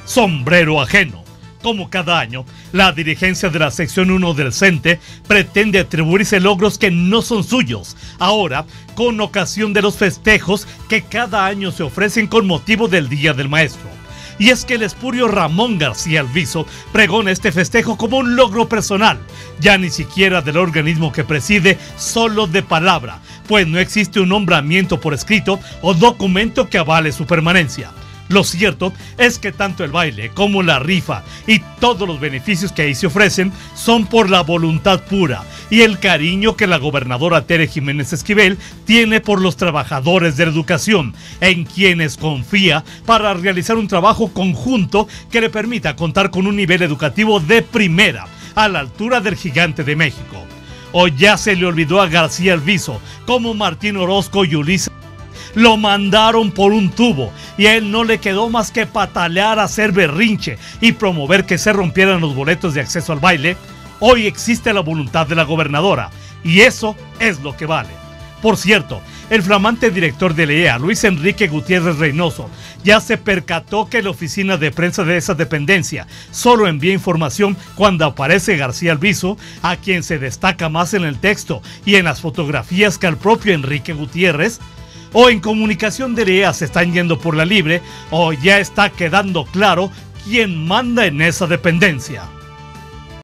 sombrero ajeno. Como cada año, la dirigencia de la sección 1 del CENTE pretende atribuirse logros que no son suyos, ahora con ocasión de los festejos que cada año se ofrecen con motivo del Día del Maestro. Y es que el espurio Ramón García Alviso pregona este festejo como un logro personal, ya ni siquiera del organismo que preside, solo de palabra, pues no existe un nombramiento por escrito o documento que avale su permanencia. Lo cierto es que tanto el baile como la rifa y todos los beneficios que ahí se ofrecen son por la voluntad pura y el cariño que la gobernadora Tere Jiménez Esquivel tiene por los trabajadores de la educación, en quienes confía para realizar un trabajo conjunto que le permita contar con un nivel educativo de primera, a la altura del gigante de México. O ya se le olvidó a García Alviso, como Martín Orozco y Ulises lo mandaron por un tubo y a él no le quedó más que patalear, hacer berrinche y promover que se rompieran los boletos de acceso al baile. Hoy existe la voluntad de la gobernadora y eso es lo que vale. Por cierto, el flamante director de LEA, Luis Enrique Gutiérrez Reynoso, ya se percató que la oficina de prensa de esa dependencia solo envía información cuando aparece García Alviso, a quien se destaca más en el texto y en las fotografías que al propio Enrique Gutiérrez. O en comunicación de LEA se están yendo por la libre, o ya está quedando claro quién manda en esa dependencia.